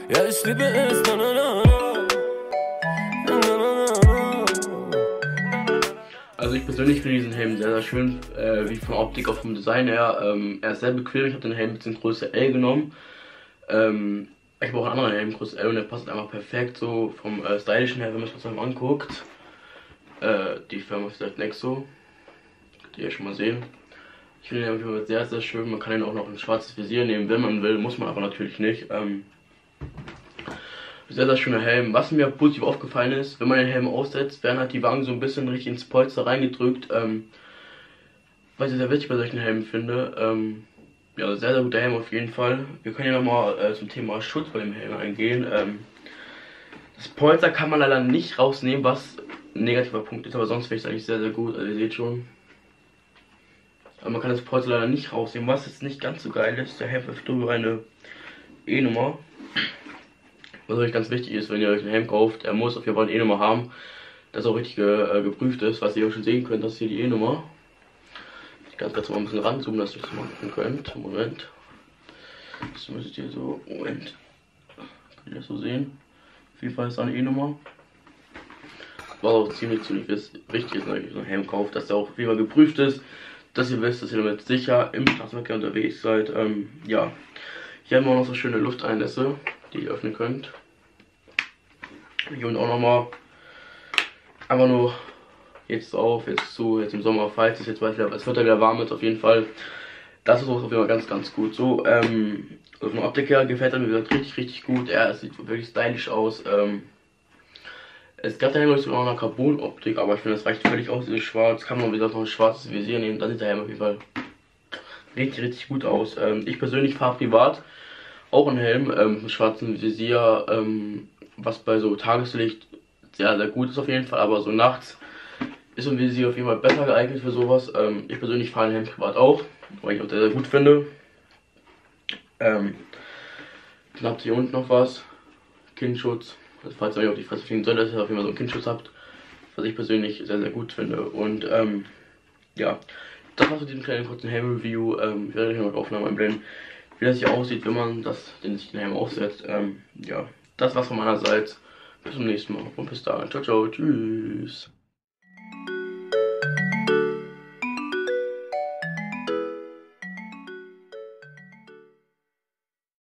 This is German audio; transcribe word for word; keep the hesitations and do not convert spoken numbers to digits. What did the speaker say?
Ja, ich liebe es, na, na, na, na. Na, na, na, na. Also ich persönlich finde diesen Helm sehr, sehr schön, äh, wie von Optik, auch vom Design her. Ähm, er ist sehr bequem, ich habe den Helm ein bisschen Größe L genommen. Ähm, ich habe auch einen anderen Helm, Größe L, und der passt einfach perfekt so vom äh, Stylischen her, wenn man sich das mal anguckt. Äh, die Firma ist vielleicht Nexo, könnt ihr ja schon mal sehen. Ich finde den Helm sehr, sehr schön, man kann ihn auch noch ein schwarzes Visier nehmen, wenn man will, muss man aber natürlich nicht. Ähm, Sehr, sehr schöner Helm. Was mir positiv aufgefallen ist, wenn man den Helm aussetzt, werden halt die Wangen so ein bisschen richtig ins Polster reingedrückt. Ähm, was ich sehr wichtig bei solchen Helmen finde. Ähm, ja, sehr, sehr guter Helm auf jeden Fall. Wir können ja nochmal äh, zum Thema Schutz bei dem Helm eingehen. Ähm, das Polster kann man leider nicht rausnehmen, was ein negativer Punkt ist, aber sonst finde ich es eigentlich sehr, sehr gut. Also ihr seht schon. Aber man kann das Polster leider nicht rausnehmen, was jetzt nicht ganz so geil ist. Der Helm verfügt über eine E-Nummer. Was euch ganz wichtig ist, wenn ihr euch einen Helm kauft, er muss auf jeden Fall eine E-Nummer haben, das auch richtig äh, geprüft ist, was ihr auch schon sehen könnt, das ist hier die E-Nummer. Ich kann das mal ein bisschen ranzoomen, dass ihr das mal gucken könnt. Moment. Das müsstet ihr so, Moment. Könnt ihr das so sehen? Auf jeden Fall ist da eine E-Nummer. Was auch ziemlich, ziemlich wichtig ist, wenn ihr so einen Helm kauft, dass der auch auf jeden Fall geprüft ist, dass ihr wisst, dass ihr damit sicher im Straßenverkehr unterwegs seid. Ähm, ja. Hier haben wir auch noch so schöne Lufteinlässe, die ihr öffnen könnt. Hier und auch nochmal einfach nur jetzt auf, jetzt zu, jetzt im Sommer, falls es jetzt wieder, es wird ja wieder warm jetzt auf jeden Fall. Das ist auch auf jeden Fall ganz, ganz gut. So, ähm, also von der Optik her gefällt er mir richtig, richtig gut. Er sieht wirklich stylisch aus. Ähm, es gab da sogar noch eine Carbon-Optik, aber ich finde, das reicht völlig aus, dieses Schwarz. Kann man, wie gesagt, noch ein schwarzes Visier nehmen, dann sieht der Helm auf jeden Fall richtig, richtig gut aus. Ähm, ich persönlich fahre privat auch einen Helm ähm, mit schwarzem Visier, ähm, was bei so Tageslicht sehr, sehr gut ist auf jeden Fall, aber so nachts ist so ein Visier auf jeden Fall besser geeignet für sowas. Ähm, ich persönlich fahre einen Helm privat auch, weil ich auch sehr, sehr gut finde. Ähm, dann habt ihr hier unten noch was, Kindschutz, also falls ihr euch auf die Fresse fliegen sollt, dass ihr auf jeden Fall so einen Kindschutz habt, was ich persönlich sehr, sehr gut finde. Und ähm, ja, das war's mit diesem kleinen kurzen Helm-Review. Ähm, ich werde euch noch Aufnahmen einblenden, wie das hier aussieht, wenn man das, den sich den Helm aufsetzt. Ähm, ja, das war's von meiner Seite. Bis zum nächsten Mal und bis dahin. Ciao, ciao, tschüss.